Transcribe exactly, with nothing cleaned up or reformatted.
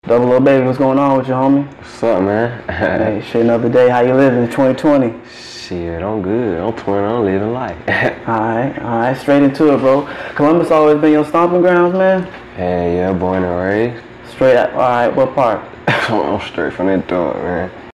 Double O Baby, what's going on with you, homie? What's up, man? Hey, shit, another day. How you living in twenty twenty? Shit, I'm good. I'm twenty. I'm living life. Alright, alright, straight into it, bro. Columbus always been your stomping grounds, man? Hey, yeah, born and raised. Straight up, alright, what part? I'm straight from that door, man.